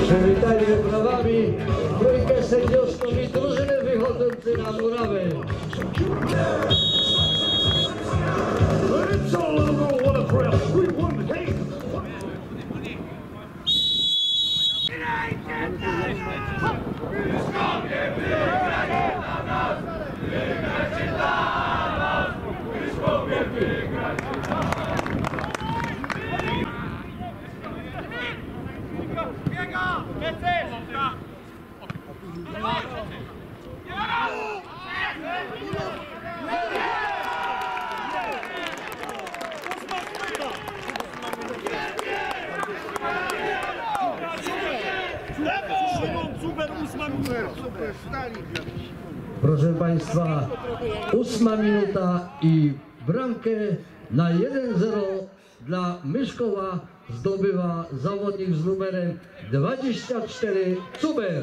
Przywitajmy brawami trójkę sędziowską i drużynę wychodzący na murawę. Proszę Państwa, 8 minuta i bramkę na 1-0 dla Myszkowa zdobywa zawodnik z numerem 24 Cuber.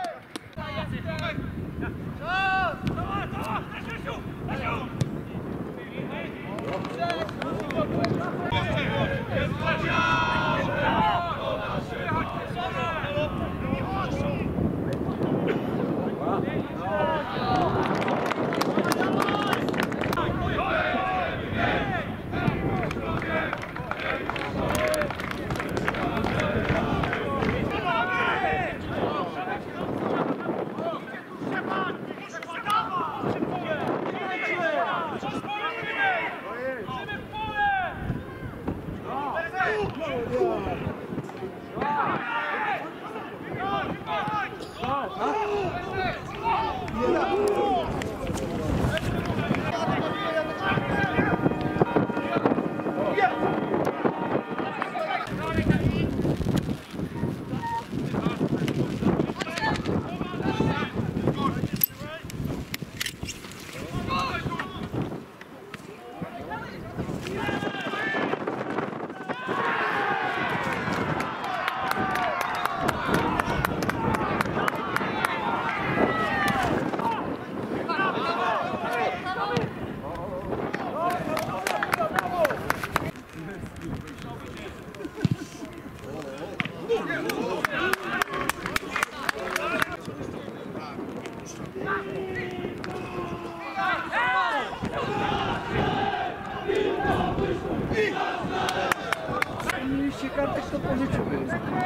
Jeśli kartek to policzymy.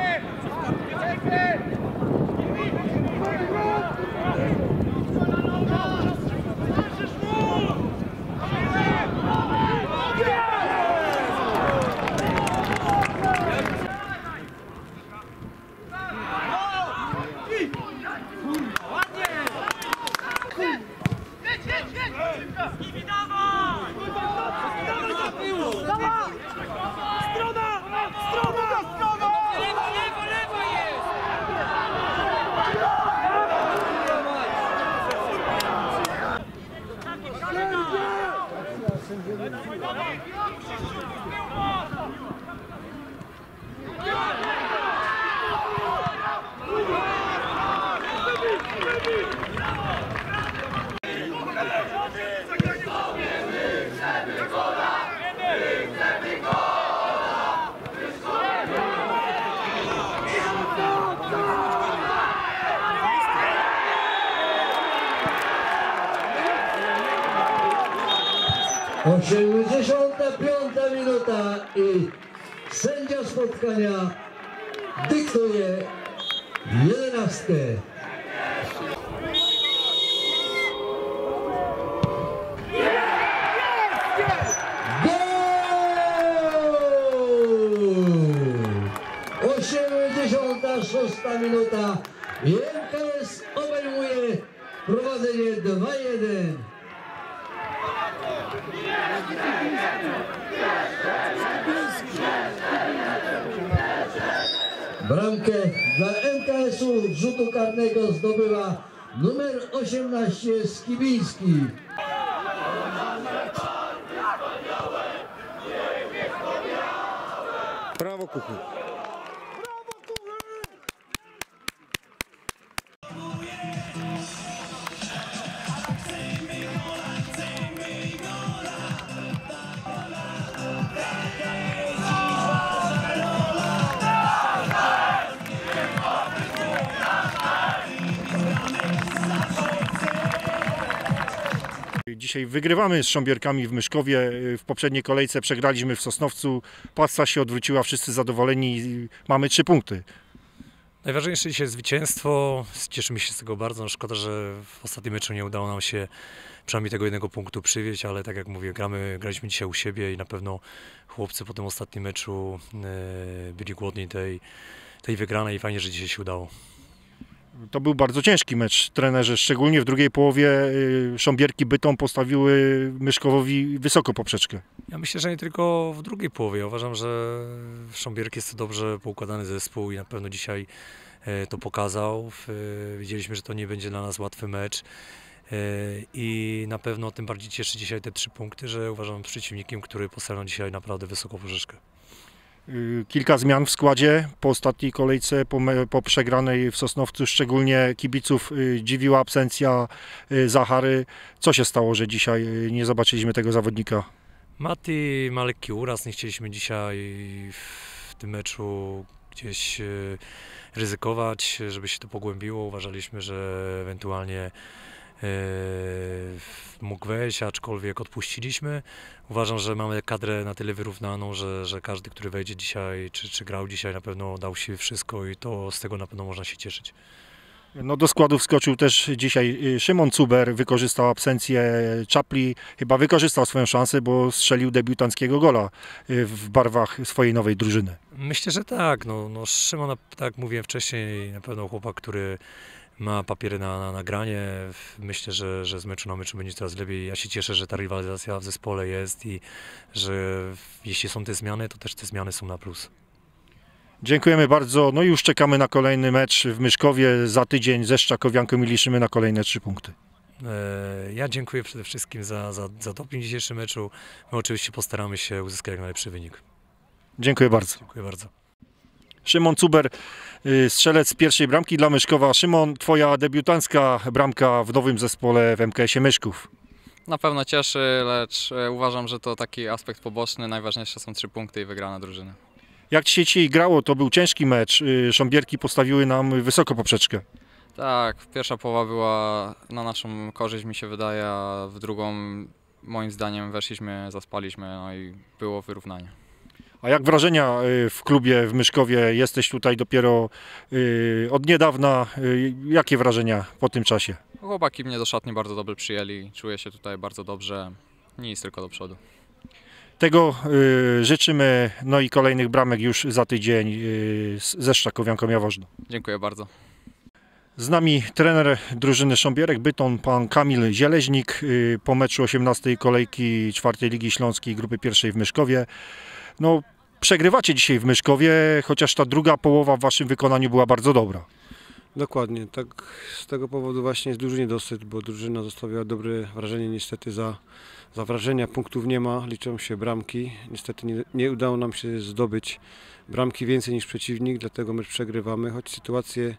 Osiemdziesiąta piąta minuta i sędzia spotkania dyktuje 11. Gol! 86 minuta i MKS obejmuje prowadzenie 2-1. Bramkę dla MKS-u z rzutu karnego zdobywa numer 18 Skibiński. Brawo, Kuchu. dzisiaj wygrywamy z Sząbierkami w Myszkowie. W poprzedniej kolejce przegraliśmy w Sosnowcu. Płasa się odwróciła, wszyscy zadowoleni i mamy 3 punkty. Najważniejsze dzisiaj jest zwycięstwo. Cieszymy się z tego bardzo. No szkoda, że w ostatnim meczu nie udało nam się przynajmniej tego 1 punktu przywieźć, ale tak jak mówię, graliśmy dzisiaj u siebie i na pewno chłopcy po tym ostatnim meczu byli głodni tej wygranej i fajnie, że dzisiaj się udało. To był bardzo ciężki mecz, trenerze, szczególnie w drugiej połowie Sząbierki Bytom postawiły Myszkowowi wysoko poprzeczkę. Ja myślę, że nie tylko w drugiej połowie. Ja uważam, że Sząbierki jest to dobrze poukładany zespół i na pewno dzisiaj to pokazał. Wiedzieliśmy, że to nie będzie dla nas łatwy mecz i na pewno tym bardziej cieszy dzisiaj te 3 punkty, że uważam przeciwnikiem, który postawił dzisiaj naprawdę wysoką poprzeczkę. Kilka zmian w składzie po ostatniej kolejce, po przegranej w Sosnowcu. Szczególnie kibiców dziwiła absencja Zachary. Co się stało, że dzisiaj nie zobaczyliśmy tego zawodnika? Mati ma lekki uraz, nie chcieliśmy dzisiaj w tym meczu gdzieś ryzykować, żeby się to pogłębiło. Uważaliśmy, że ewentualnie mógł wejść, aczkolwiek odpuściliśmy. Uważam, że mamy kadrę na tyle wyrównaną, że każdy, który wejdzie dzisiaj, czy grał dzisiaj, na pewno dał się wszystko i to z tego na pewno można się cieszyć. No do składu wskoczył też dzisiaj Szymon Cuber, wykorzystał absencję Czapli, chyba wykorzystał swoją szansę, bo strzelił debiutanckiego gola w barwach swojej nowej drużyny. Myślę, że tak. No Szymon, tak jak mówiłem wcześniej, na pewno chłopak, który ma papiery na nagranie. Myślę, że z meczu na meczu będzie coraz lepiej. Ja się cieszę, że ta rywalizacja w zespole jest i że jeśli są te zmiany, to też te zmiany są na plus. Dziękujemy bardzo. No i już czekamy na kolejny mecz w Myszkowie. Za tydzień ze Szczakowianką i liczymy na kolejne 3 punkty. Ja dziękuję przede wszystkim za doping w dzisiejszym meczu. My oczywiście postaramy się uzyskać jak najlepszy wynik. Dziękuję bardzo. Dziękuję bardzo. Szymon Cuber, strzelec pierwszej bramki dla Myszkowa. Szymon, twoja debiutancka bramka w nowym zespole w MKS-ie Myszków. Na pewno cieszy, lecz uważam, że to taki aspekt poboczny. Najważniejsze są 3 punkty i wygrana drużyny. Jak ci się dzisiaj grało, to był ciężki mecz. Sząbierki postawiły nam wysoko poprzeczkę. Tak, pierwsza połowa była na naszą korzyść, mi się wydaje, a w drugą moim zdaniem weszliśmy, zaspaliśmy, no i było wyrównanie. A jak wrażenia w klubie w Myszkowie? Jesteś tutaj dopiero od niedawna. Jakie wrażenia po tym czasie? Chłopaki mnie do szatni bardzo dobrze przyjęli, czuję się tutaj bardzo dobrze, nic tylko do przodu. Tego życzymy, no i kolejnych bramek już za tydzień ze Szczakowianką Jaworzno. Dziękuję bardzo. Z nami trener drużyny Sząbierek Bytom, pan Kamil Zieleźnik, po meczu 18. kolejki 4. Ligi Śląskiej grupy pierwszej w Myszkowie. No, przegrywacie dzisiaj w Myszkowie, chociaż ta druga połowa w waszym wykonaniu była bardzo dobra. Dokładnie, tak z tego powodu właśnie jest duży niedosyt, bo drużyna zostawiła dobre wrażenie, niestety za wrażenia punktów nie ma, liczą się bramki. Niestety nie udało nam się zdobyć bramki więcej niż przeciwnik, dlatego mecz przegrywamy, choć sytuacje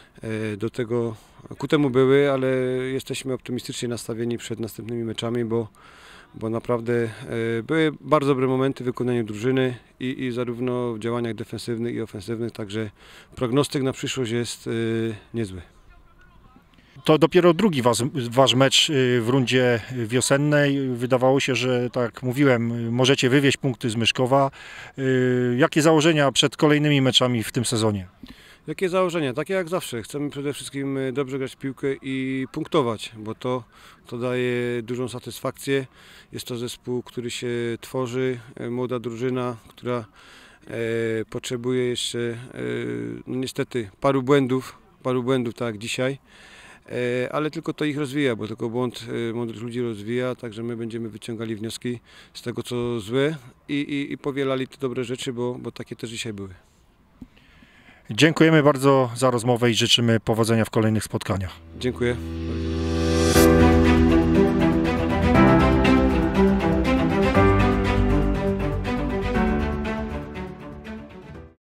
ku temu były, ale jesteśmy optymistycznie nastawieni przed następnymi meczami, bo naprawdę były bardzo dobre momenty w wykonaniu drużyny i zarówno w działaniach defensywnych i ofensywnych, także prognostyk na przyszłość jest niezły. To dopiero drugi wasz mecz w rundzie wiosennej. Wydawało się, że tak jak mówiłem, możecie wywieźć punkty z Myszkowa. Jakie założenia przed kolejnymi meczami w tym sezonie? Jakie założenia? Takie jak zawsze. Chcemy przede wszystkim dobrze grać w piłkę i punktować, bo to daje dużą satysfakcję. Jest to zespół, który się tworzy, młoda drużyna, która potrzebuje jeszcze no niestety paru błędów tak jak dzisiaj, ale tylko to ich rozwija, bo tylko błąd mądrych ludzi rozwija, także my będziemy wyciągali wnioski z tego, co złe i powielali te dobre rzeczy, bo takie też dzisiaj były. Dziękujemy bardzo za rozmowę i życzymy powodzenia w kolejnych spotkaniach. Dziękuję.